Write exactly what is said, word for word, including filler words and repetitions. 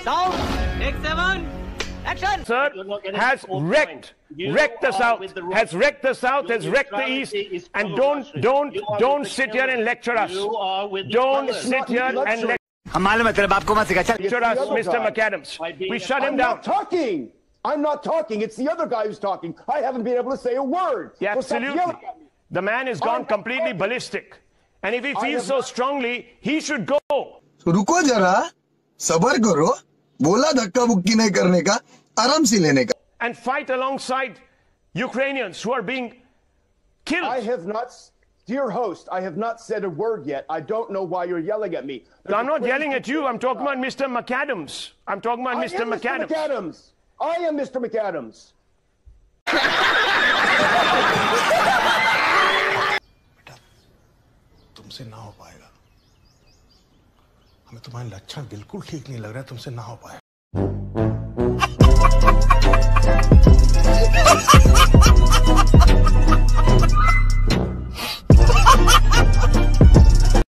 Sound. Take seven. Action. Sir has wrecked, wrecked the South, has wrecked the South, has wrecked the East, and don't, don't, don't sit here and lecture us. Don't sit here and lecture us, Mister McAdams. We shut him down. I'm not talking. I'm not talking. It's the other guy who's talking. I haven't been able to say a word. Yeah, absolutely. The man has gone completely ballistic. And if he feels so strongly, he should go. So रुको जरा, सबर करो, बोला धक्का बुक्की नहीं करने का, आराम से लेने का. And fight alongside Ukrainians who are being killed. I have not, dear host, I have not said a word yet. I don't know why you're yelling at me. I'm not yelling at you. I'm talking about Mister McAdams. I'm talking about Mister McAdams. Mister McAdams. I am Mister McAdams. तुमसे ना हो पाएगा. हमें तुम्हारे लक्षण बिल्कुल ठीक नहीं लग रहा है. तुमसे ना हो पाएगा.